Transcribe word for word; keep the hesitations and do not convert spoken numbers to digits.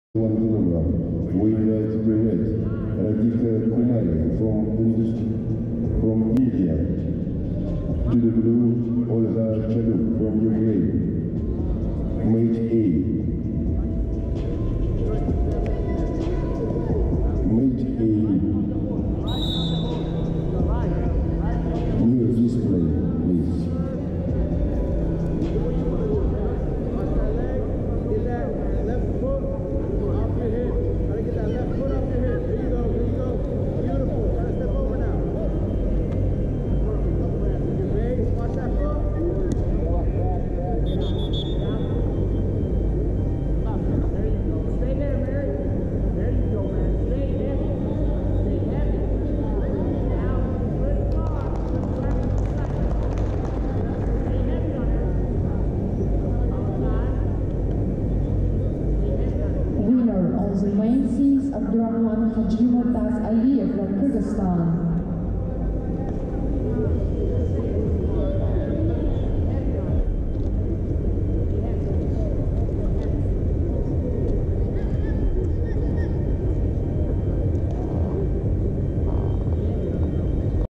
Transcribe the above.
One kilogram. We like to create Radhika Kumari from Indus- from India. To the blue, Olga Chaduk from Ukraine. Mate A. Mate A. New display, please. Winner of the main scenes Abdurrahman Haji Murtaz Ali from Kyrgyzstan.